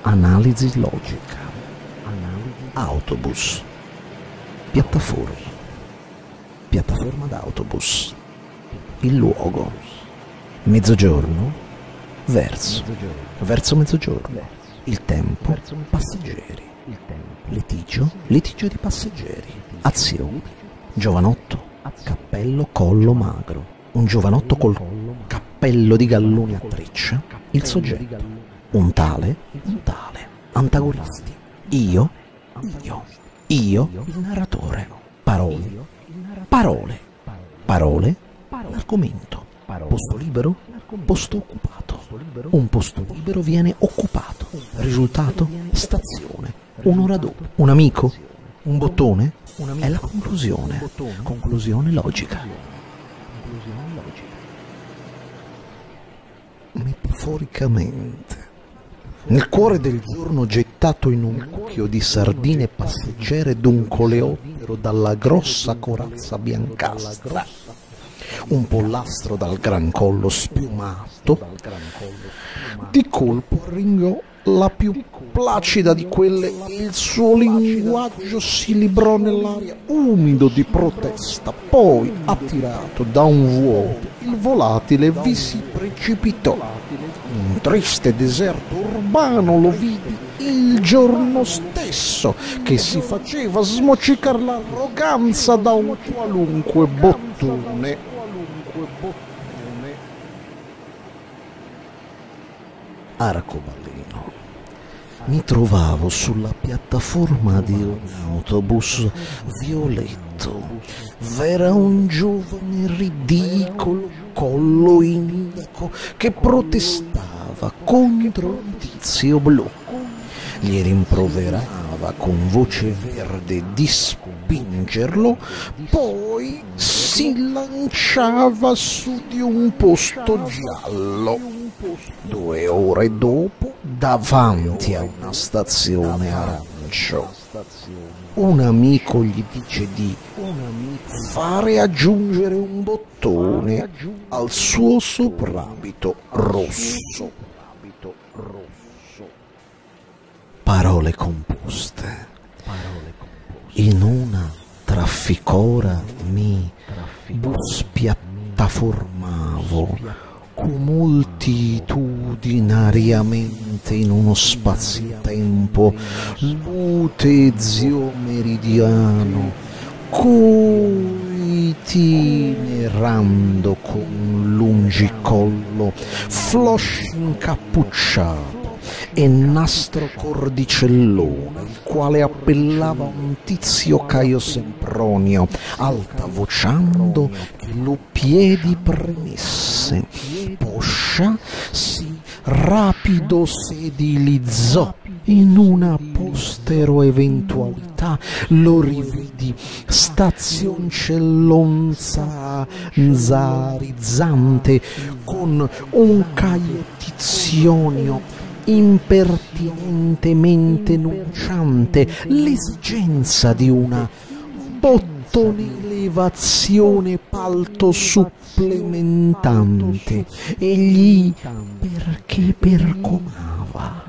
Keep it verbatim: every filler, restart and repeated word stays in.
analisi logica, autobus, piattaforma, piattaforma d'autobus, il luogo, mezzogiorno, verso, verso mezzogiorno, il tempo, passeggeri, litigio, litigio di passeggeri, azioni, giovanotto, cappello collo magro, un giovanotto col cappello di gallone a treccia, il soggetto, un tale, un tale, antagonisti, io, io, io, il narratore, parole, parole, parole, l'argomento, posto libero, posto occupato, un posto libero viene occupato, risultato, stazione, un'ora dopo, un amico, un bottone, è la conclusione, conclusione logica. Metaforicamente, nel cuore del giorno gettato in un cucchio di sardine passeggere d'un coleottero dalla grossa corazza biancastra, un pollastro dal gran collo spiumato, di colpo arringò la più placida di quelle e il suo linguaggio si librò nell'aria umido di protesta. Poi, attirato da un vuoto, il volatile vi si precipitò. Un triste deserto urbano lo vidi il giorno stesso, che si faceva smocicar l'arroganza da un qualunque bottone. Arcobaleno. Mi trovavo sulla piattaforma di un autobus violetto. V'era un giovane ridicolo collo indico che protestava contro un tizio blu. Gli rimproverava con voce verde di spingerlo, poi si lanciava su di un posto giallo. Due ore dopo, davanti a una stazione arancio, un amico gli dice di fare aggiungere un bottone al suo soprabito rosso. Parole composte. In una trafficora mi buspiattaformavo moltitudinariamente in uno spazio-tempo lutezio meridiano, coitinerando con lungicollo, floscio incappucciato e nastro cordicellone, il quale appellava un tizio Caio Sempronio, altavociando che lo piedi premesse. Poscia si rapido sedilizzò in una postero eventualità, lo rividi stazioncellonzarizzante con un Caio Tizionio impertinentemente nunciante l'esigenza di una bottonilevazione palto supplementante, egli perché percomava